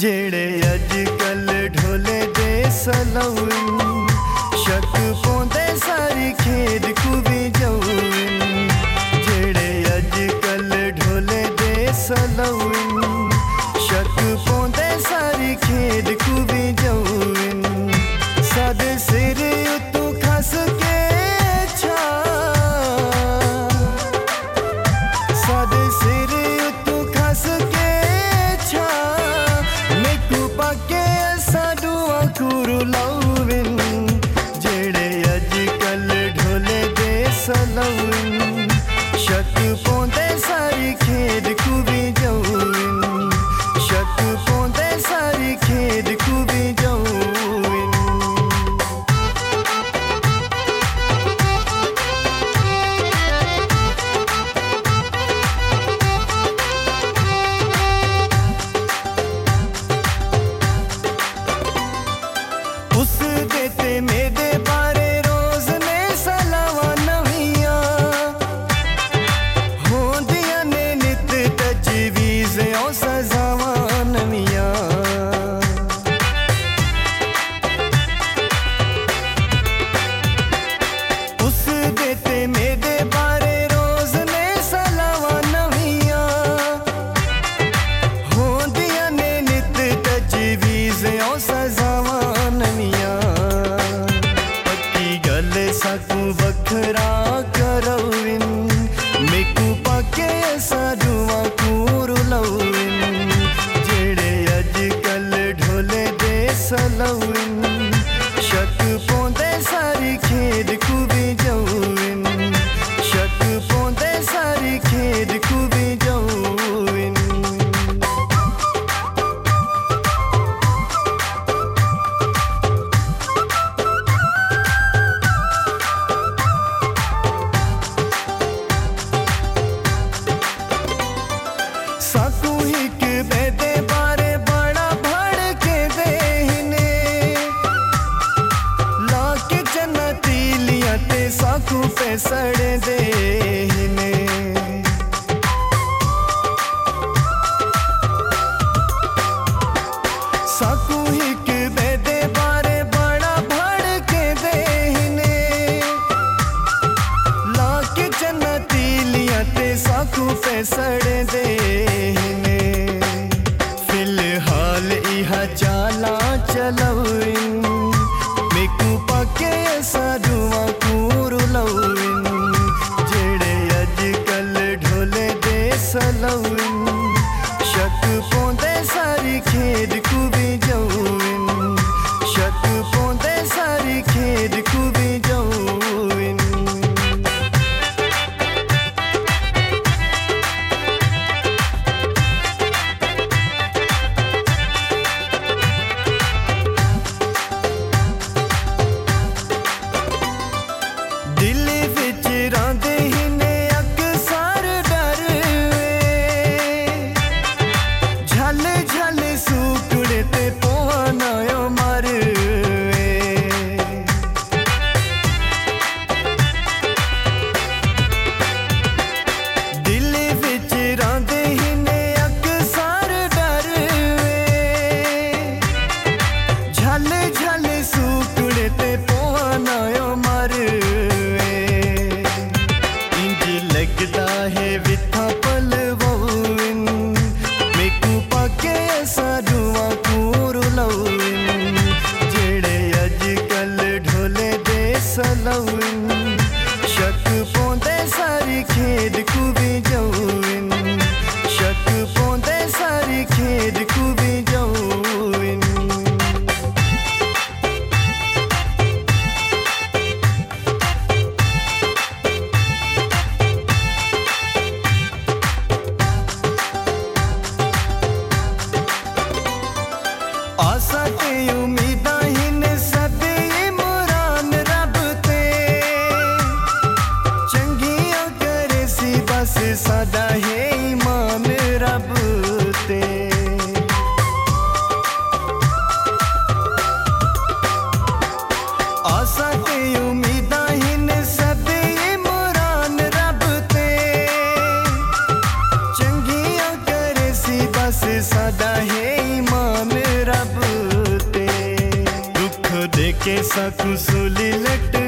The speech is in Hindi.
जेड़े अजकल ढोले दे सलौन शक पौंदे सारी खेद को भी जौन। जेड़े अजकल ढोले दे सलौन शक पौंदे सारी खेद को भी जौन। सद सिर उतू खस के छा सद सिर उतू खस के छा मेकू पाके असा दुआ कुरु लौविन। जेड़े अजकल ढोले दे सलौन शक पौंदे सारी खेद को भी जौन। शक पौंदे सारी खेद को भी जौन। उस देते मेरे बारे रोज ने सलावा नवियां होंदियां ने नित तजवीज़ और सजावा नवियां। उस देते मेरे बारे रोज ने सलावा नवियां होंदियां ने नित तजवीज़ और सजावा नवियां। पक्की गल साकू वखरा करौन मेकू पाके असा दुआ कूरु लौन। जेड़े अजकल ढोले दे सलौन शक पौंदे सारी खेद को भी जौन। शक पौंदे सारी खेद को भी जौन। साकू हिक बेदे बारे बड़ा भड़के दे हिने लाके जन्नती लिया ते साकू पे सड़े दे हिने। साकू हिक बेदे बारे बड़ा भड़के दे हिने लाके जन्नती लिया ते साकू पे सड़े दे हिने। फिलहाल इहा चाला चलौन मेकू पाके असा दुआ कूरु लौन। जेड़े अजकल ढोले दे सलौन शक पौंदे सारी खेद को भी जौन। शक पौंदे सारी खेद को भी जौन। दिल विच रांदे हिने अक्सर डर झल झल सूक के साकू सूली लट